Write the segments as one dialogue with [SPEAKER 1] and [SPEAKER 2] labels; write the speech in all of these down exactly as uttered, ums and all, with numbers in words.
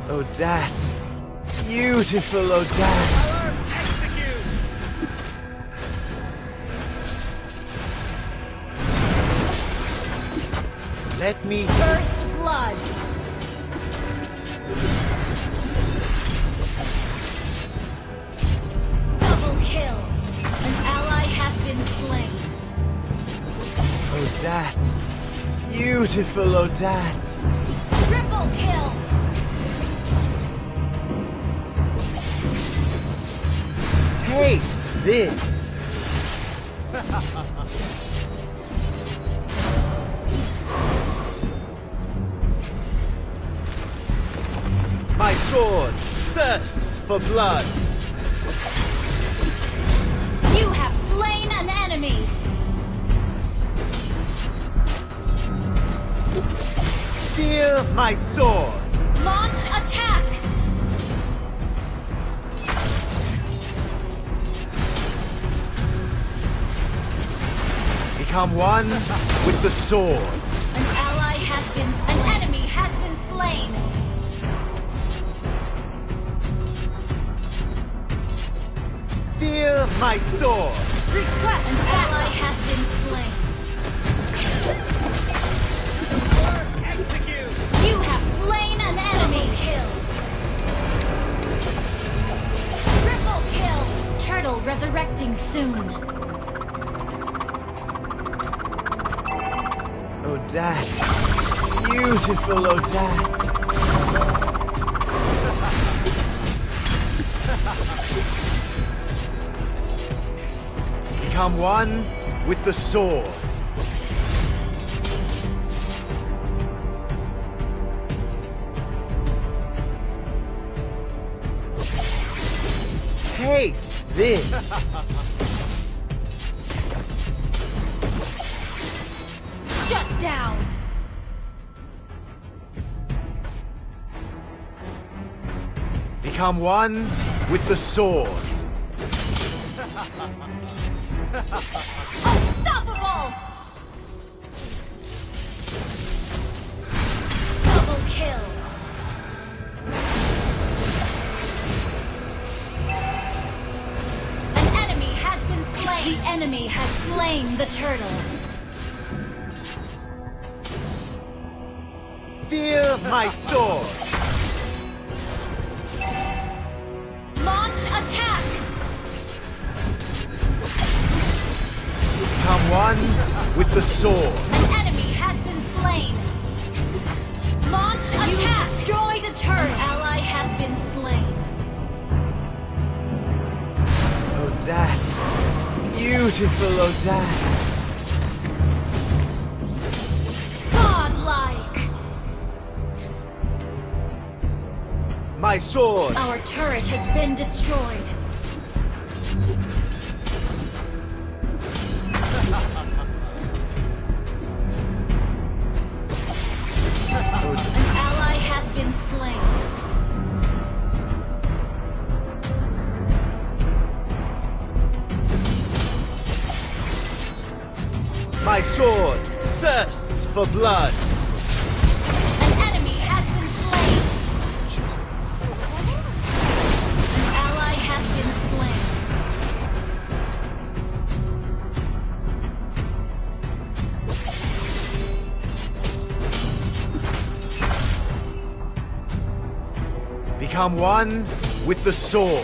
[SPEAKER 1] Odette! Beautiful Odette!
[SPEAKER 2] Execute!
[SPEAKER 1] Let me...
[SPEAKER 3] First blood. Double kill. An ally has been slain.
[SPEAKER 1] Odette! Beautiful Odette!
[SPEAKER 3] Triple kill.
[SPEAKER 1] Taste this! My sword thirsts for blood!
[SPEAKER 3] You have slain an enemy.
[SPEAKER 1] Feel my sword!
[SPEAKER 3] Launch attack.
[SPEAKER 1] Become one with the sword!
[SPEAKER 3] An ally has been slain. An enemy has been slain.
[SPEAKER 1] Feel my sword!
[SPEAKER 3] Request an ally has been slain.
[SPEAKER 2] Execute!
[SPEAKER 3] You have slain an enemy. Kill. Triple kill. Turtle resurrecting soon.
[SPEAKER 1] Odette! Beautiful Odette! Become one with the sword! Taste this!
[SPEAKER 3] Shut down.
[SPEAKER 1] Become one with the sword!
[SPEAKER 3] Unstoppable. Double kill. An enemy has been slain. The enemy has slain the turtle.
[SPEAKER 1] Feel my sword!
[SPEAKER 3] Launch attack.
[SPEAKER 1] Become one with the sword!
[SPEAKER 3] An enemy has been slain. Launch attack. You destroyed a turret. An ally has been slain.
[SPEAKER 1] Odette! Beautiful Odette!
[SPEAKER 3] Godlike.
[SPEAKER 1] My sword!
[SPEAKER 3] Our turret has been destroyed. An ally has been slain.
[SPEAKER 1] My sword thirsts for blood!
[SPEAKER 3] An enemy has been slain. An ally has been slain.
[SPEAKER 1] Become one with the sword!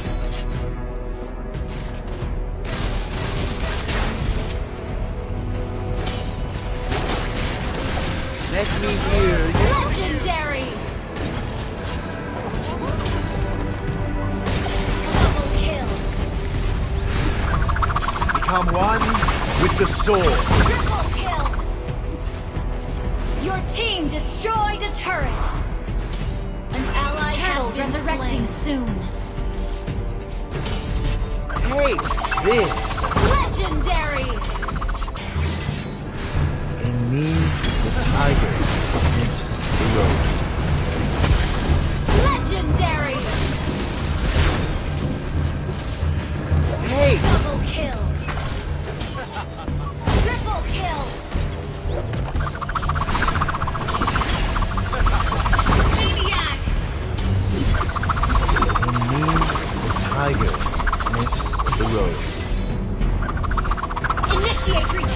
[SPEAKER 1] Let me hear you.
[SPEAKER 3] Legendary. Double kill.
[SPEAKER 1] Become one with the sword!
[SPEAKER 3] Triple kill. Your team destroyed a turret. An ally has been resurrecting soon.
[SPEAKER 1] Taste this!
[SPEAKER 3] Legendary.
[SPEAKER 1] In me, the tiger sniffs the road.
[SPEAKER 3] Legendary.
[SPEAKER 1] Taste!
[SPEAKER 3] Double kill. Triple kill. Maniac.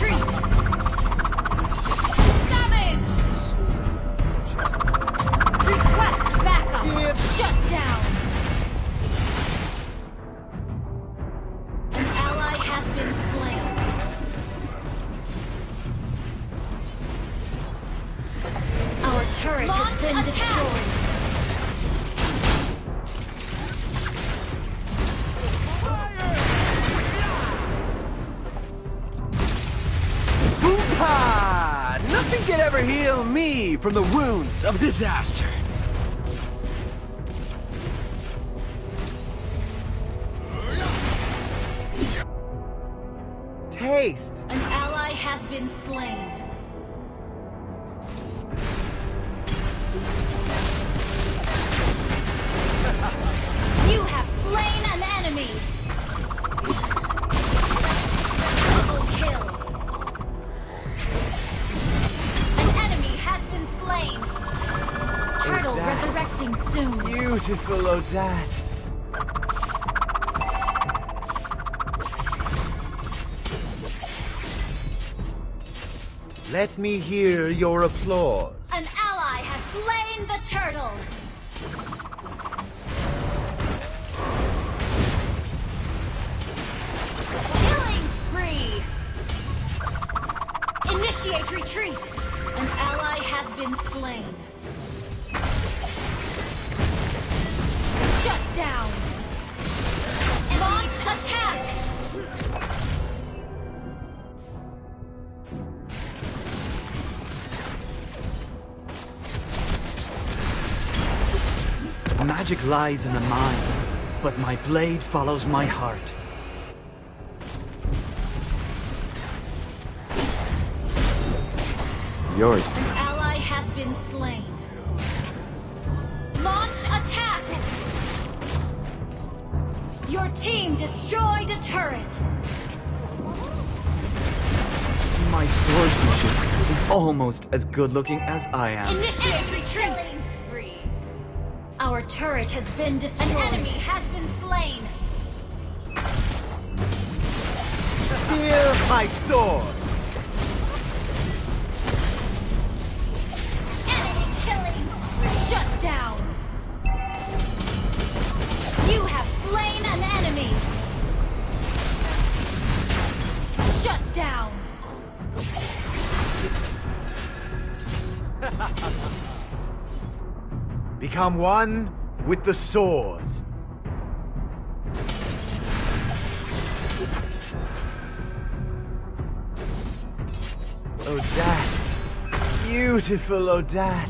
[SPEAKER 3] retreat! Savage! Request backup!
[SPEAKER 1] Yep.
[SPEAKER 3] Shut down! An ally has been slain. Our turret
[SPEAKER 2] Launch
[SPEAKER 3] has been
[SPEAKER 2] attack.
[SPEAKER 3] destroyed.
[SPEAKER 4] Hoo-ha! Nothing can ever heal me from the wounds of disaster.
[SPEAKER 1] Taste.
[SPEAKER 3] An ally has been slain. You have slain an enemy. Double kill. An enemy has been slain. Turtle
[SPEAKER 1] that-
[SPEAKER 3] resurrecting soon.
[SPEAKER 1] Beautiful Odette. Let me hear your applause.
[SPEAKER 3] An ally has slain the turtle. Killing spree. Initiate retreat. An ally has been slain. Shut down. Launch attack.
[SPEAKER 4] Magic lies in the mind, but my blade follows my heart.
[SPEAKER 1] Yours.
[SPEAKER 3] An ally has been slain. Launch attack! Your team destroyed a turret.
[SPEAKER 4] My swordsmanship is almost as good looking as I am.
[SPEAKER 3] Initiate retreat! Our turret has been destroyed. An enemy has been slain.
[SPEAKER 1] Fear my sword.
[SPEAKER 3] Enemy killing! Shut down! You have slain an enemy! Shut down!
[SPEAKER 1] Become one with the sword. Odette. Beautiful Odette.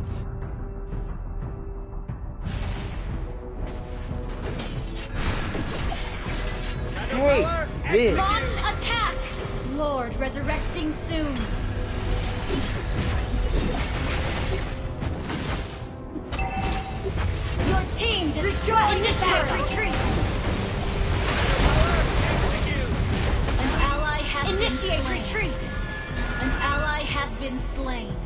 [SPEAKER 1] Hey, this.
[SPEAKER 3] Launch attack! Lord resurrecting soon. Your team destroyed the turret. Retreat. An ally has Initiate been slain. Retreat. An ally has been slain.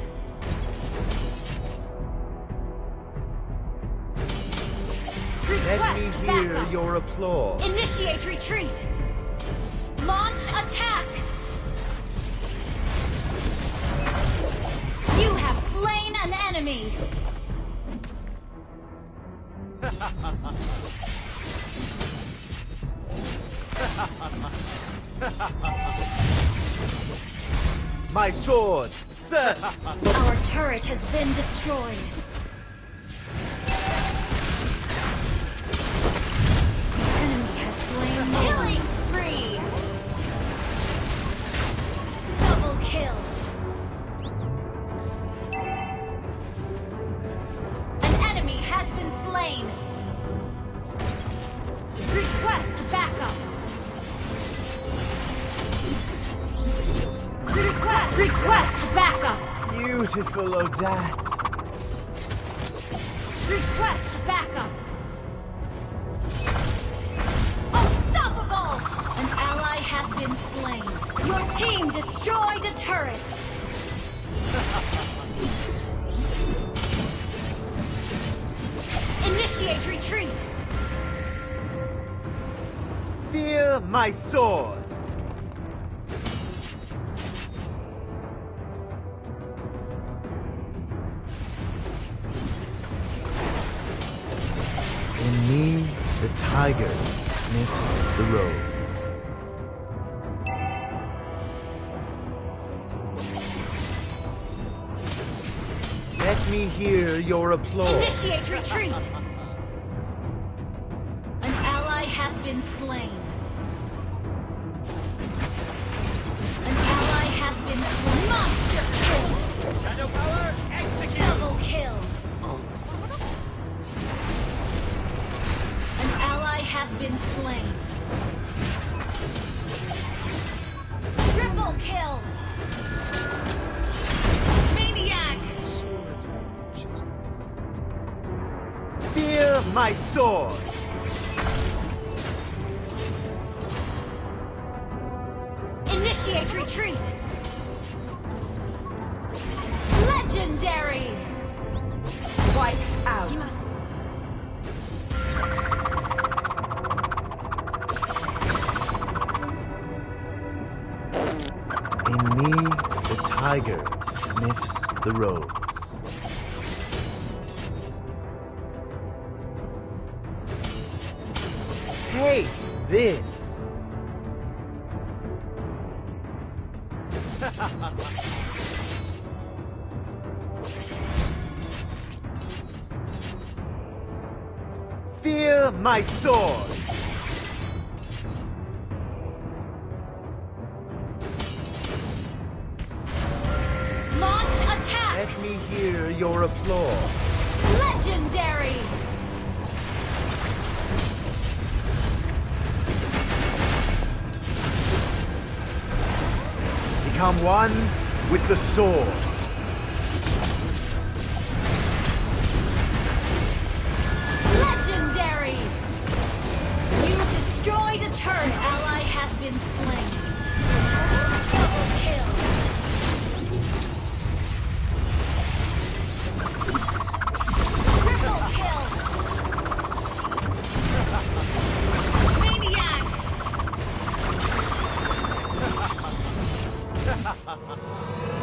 [SPEAKER 1] Let me
[SPEAKER 3] Request
[SPEAKER 1] hear
[SPEAKER 3] backup.
[SPEAKER 1] your applause.
[SPEAKER 3] Initiate retreat. Launch attack. You have slain an enemy.
[SPEAKER 1] My sword. Thirst.
[SPEAKER 3] Our turret has been destroyed. The enemy has slain me. Killing spree. Double kill. An enemy has been slain. Request backup. Request, request backup.
[SPEAKER 1] Beautiful Odette.
[SPEAKER 3] Request backup. Unstoppable! An ally has been slain. Your team destroyed a turret. Initiate retreat.
[SPEAKER 1] Fear my sword. The tiger sniffs the rose.
[SPEAKER 4] Let me hear your applause.
[SPEAKER 3] Initiate retreat! An ally has been slain. An ally has been slain. Monster kill!
[SPEAKER 2] Shadow power, execute!
[SPEAKER 3] Double kill! An ally has been slain. Triple kill! Maniac!
[SPEAKER 4] Fear my sword.
[SPEAKER 3] Initiate retreat! Legendary! Wiped out.
[SPEAKER 1] In me, the tiger sniffs the rose.
[SPEAKER 4] Taste this. Fear my sword.
[SPEAKER 3] Launch attack!
[SPEAKER 4] Let me hear your applause.
[SPEAKER 3] Legendary!
[SPEAKER 4] Become one with the sword.
[SPEAKER 3] Legendary! You destroyed a turret. Ally has been slain. Double kill. Triple kill. Maniac!